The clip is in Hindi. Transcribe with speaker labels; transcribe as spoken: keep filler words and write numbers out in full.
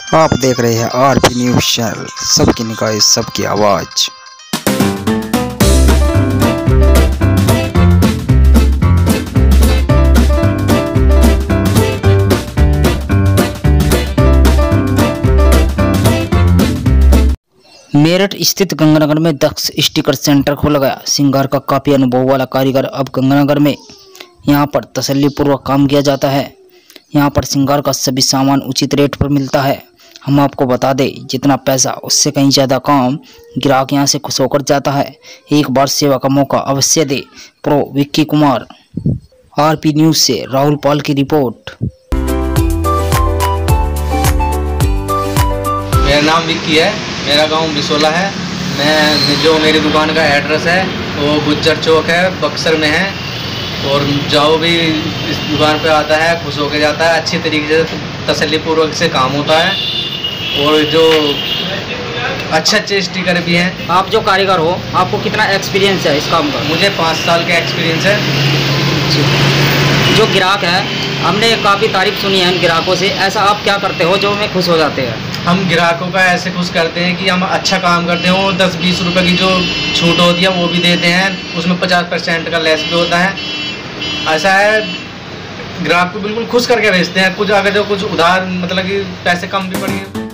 Speaker 1: आप देख रहे हैं आरपी न्यूज चैनल, सबकी निगाह सबकी आवाज।
Speaker 2: मेरठ स्थित गंगानगर में दक्ष स्टिकर सेंटर खोला गया। श्रृंगार का काफी अनुभव वाला कारीगर अब गंगानगर में यहां पर तसल्लीपूर्वक काम किया जाता है। यहां पर श्रृंगार का सभी सामान उचित रेट पर मिलता है। हम आपको बता दें, जितना पैसा उससे कहीं ज़्यादा काम ग्राहक यहां से खुश होकर जाता है। एक बार सेवा का मौका अवश्य दे। प्रो विक्की कुमार, आरपी न्यूज से राहुल पाल की रिपोर्ट।
Speaker 3: मेरा नाम विक्की है, मेरा गांव बिसोला है। मैं जो मेरी दुकान का एड्रेस है वो गुज्जर चौक है, बक्सर में है। और जो भी इस दुकान पे आता है खुश होकर जाता है। अच्छी तरीके से तसल्लीपूर्वक से काम होता है और जो अच्छे अच्छे स्टिकर भी हैं।
Speaker 2: आप जो कारीगर हो, आपको कितना एक्सपीरियंस है इस काम का?
Speaker 3: मुझे पाँच साल का एक्सपीरियंस है।
Speaker 2: जो ग्राहक है, हमने काफ़ी तारीफ सुनी है इन ग्राहकों से। ऐसा आप क्या करते हो जो हमें खुश हो जाते हैं?
Speaker 3: हम ग्राहकों का ऐसे खुश करते हैं कि हम अच्छा काम करते हो। दस बीस रुपए की जो छूट होती है वो भी देते हैं, उसमें पचास परसेंट का लेस भी होता है। ऐसा है, ग्राहक को बिल्कुल खुश करके भेजते हैं। कुछ अगर जो कुछ उधार मतलब कि पैसे कम भी पड़ेंगे।